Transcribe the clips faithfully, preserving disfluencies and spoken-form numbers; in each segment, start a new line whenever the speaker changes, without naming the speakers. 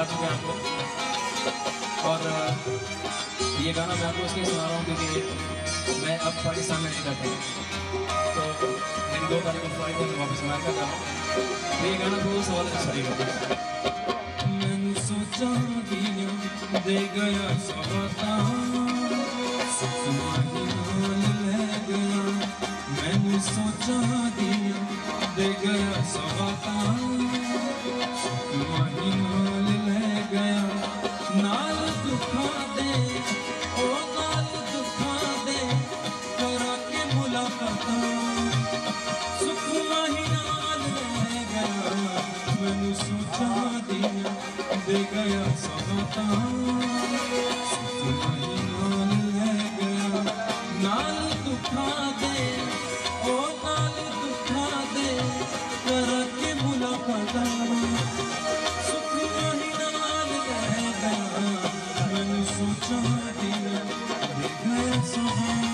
चुका है आपको। और ये गाना मैं आपको इसलिए सुना रहा हूँ क्योंकि मैं अब पाकिस्तान में नहीं रहता हूँ, तो मेरी दो तारीख को फ्लाइट है, मैं वापस अमेरिका जा रहा हूँ। तो ये गाना बहुत सवाल अच्छा लगेगा। मैंने सोचा दिया दे गया सवाता मैंने सोचा दिया दे गया सवाता नाल ले गया नाल दुखा दे ओ नाल दुखा दे करा के मुलाकात सुख माही नाल ले गया मैंने सोचा दिया दे गया सवाता सुख माही नाल ले गया नाल दुखा दे ओ नाल दुखा दे करा के मुलाकात सुख माही नाल ले गया मैंने सोचा दिया दे गया सवाता।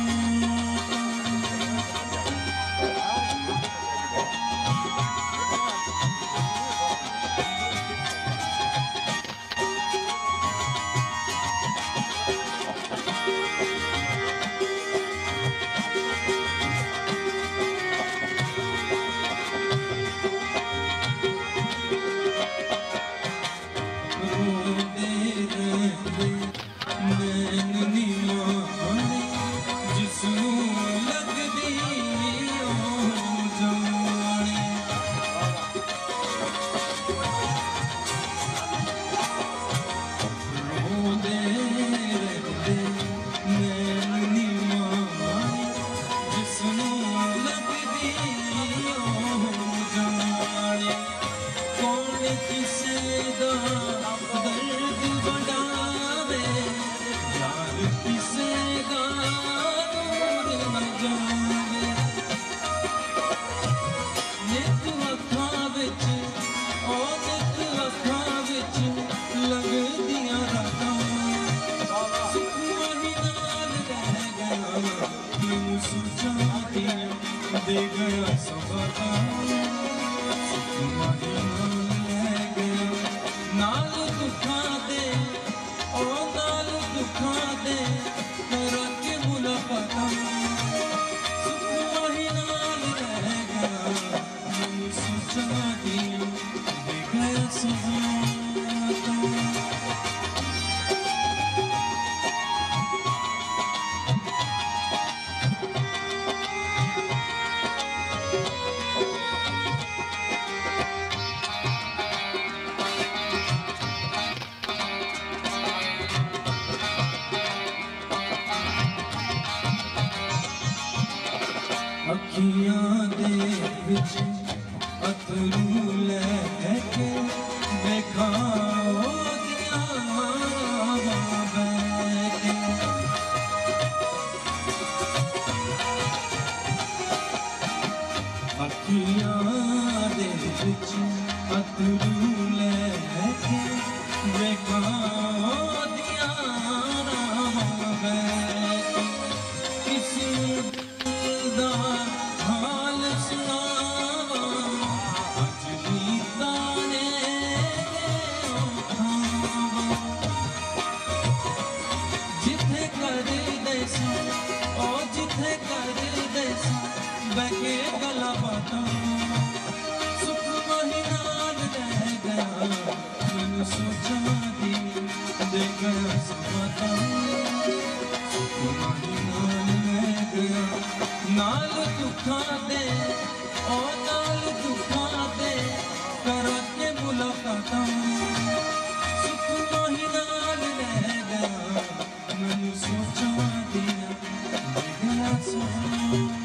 दे गया सवाता सुख माही नाल ले गया नाल दुखा दे ओ नाल दुखा दे करा के मुलाकात सुख माही नाल ले गया मैंने सोचा दिया दे गया सवाता। अखियां दे विच अथरू लैके देखा ओदियां बैके अखियां दे विच अथरू लैके देखा ओदियां बैके किसी हाल सुनावा अज नीता ने जिथे कर देसा ओ जिथे कर देसा बहके गला बाता सुख माही नाल ले गया मैंने सोचा दिया दे गया सवाता सुख माही नाल ले गया नाल दुखा दे ओ नाल दुखा दे करा के मुलाकात सुख माही नाल ले गया मैंने सोचा दिया दे गया सवाता।